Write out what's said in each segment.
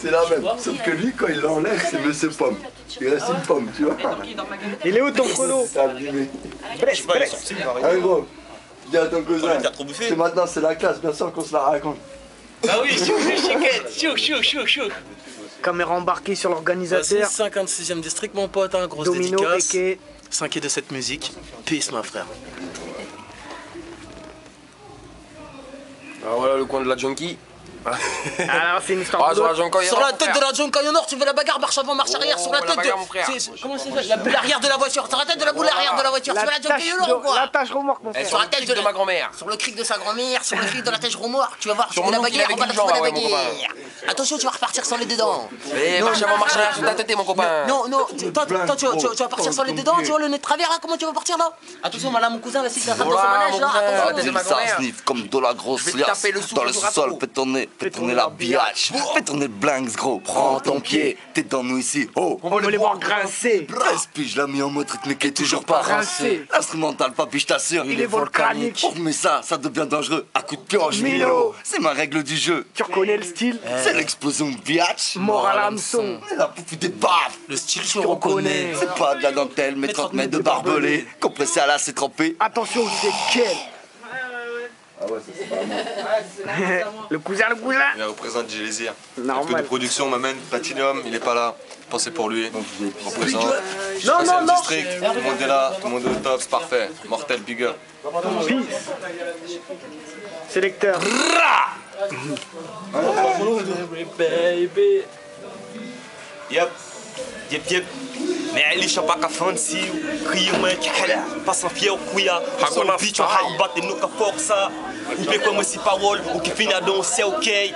C'est la même. Sauf que lui, quand il l'enlève, c'est Monsieur Pomme. Il reste une pomme, tu vois. Il est où ton chrono? C'est abîmé. Bref. Allez gros, dis à ton cousin. T'as trop bouffé. C'est maintenant, c'est la classe, bien sûr qu'on se la raconte. Ah oui, chouk. Caméra embarquée sur l'organisateur. 56e district, mon pote, hein, grosse Domino dédicace. et 5 de cette musique. Peace, ma frère. Ah voilà le coin de la junkie. Alors c'est une histoire Ah de sur la junkie. Sur la tête de la John Caillon Nord, tu veux la bagarre, marche avant, marche arrière, sur la la tête bagarre, mon frère. Comment c'est ça? La boule arrière de la voiture, sur la tête de la boule arrière de la voiture, tu veux la John Caillon Nord ou quoi? la tâche remorque mon Eh, frère. sur la tête de ma grand-mère. Sur le cric de sa grand-mère, sur le cric de la tête remorque, tu vas voir, Sur tu veux la mon oncle, il bagarre, avait on va la du genre, trouver la ouais, mon bagarre. Attention, tu vas repartir sans les dedans. Eh marche avant, marche arrière sur ta tête mon copain. Non, toi tu vas partir sans les dedans, tu vois le nez de travers là, comment tu vas partir là? Attention, là mon cousin, là si tu attrapes dans son Voilà, manège là, mon cousin. attention. Ma Ça grand-mère. sniffe comme de la grosse Je vais te liasse. taper le sou Dans le sur sous-sol, la fais tourner la biatch. Fais tourner le blinks gros. Prends ton pied, t'es dans nous ici. Oh, On veut les voir grincer. 13 puis je l'ai mis en mode rythmique et toujours pas rincé. L'instrumental, papi, je t'assure. Il est volcanique. Oh, mais ça devient dangereux. À coup de pioche, Milo. C'est ma règle du jeu. Tu reconnais le style? C'est l'explosion biatch. Mort à l'hameçon. C'est la pouffe des baffes. Le style Tu reconnais. C'est pas de la dentelle, mais 30 mètres de barbelé. Compressé à la c'est trempé. Attention, c'est quel? Ah ouais, ça c'est pas mal. Le cousin. Il représente Gélésir. Un peu de Normal. production m'amène Platinum, il est pas là. Pensez pour lui. Représente. Non. District, tout le monde est là, tout le monde est au top, c'est parfait. Mortel, big up. Peace. Sélecteur. baby. Yep. معليش شباكة فانسي كريمة كحل باسا فيا وكويا حصل بيتو حبات نوكا فوكسا وبيكو مسي بارول وكيفينا دون سي اوكي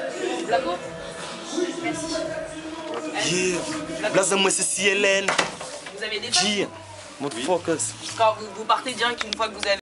لازم مسي سي ال ان Vous avez des جي مود فوكس Quand vous partez direct une fois que vous avez